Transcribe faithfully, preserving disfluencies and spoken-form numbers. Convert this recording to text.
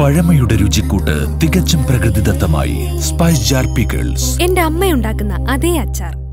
പഴമയുടെ രുചിക്കൂട്ട് തികച്ചും പ്രകൃതിദത്തമായി spice jar pickles. എന്റെ അമ്മയുണ്ടാക്കുന്ന അതേ അച്ചാർ.